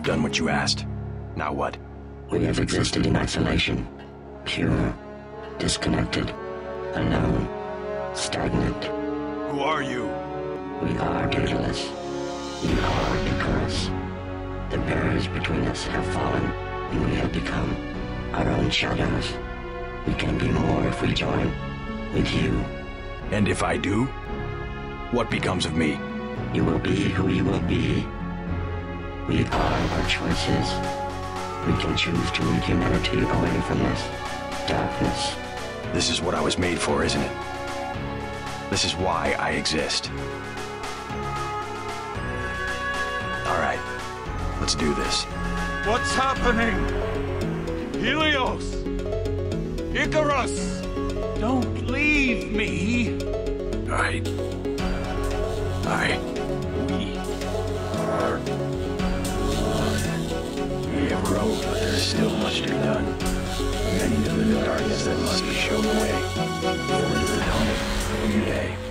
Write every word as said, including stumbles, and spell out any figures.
I've done what you asked. Now what? We have existed in isolation. Pure. Disconnected. Alone. Stagnant. Who are you? We are daedalus. We are Icarus. The barriers between us have fallen, and we have become our own shadows. We can be more if we join with you. And if I do? What becomes of me? You will be who you will be. We are our choices. We can choose to lead humanity away from this darkness. This is what I was made for, isn't it? This is why I exist. All right, let's do this. What's happening? Helios! Icarus! Don't leave me! I... I... We... are... We have grown, but there's still much to be done. Many of the darkness that must be shown away. Forward to the dawn of a new day.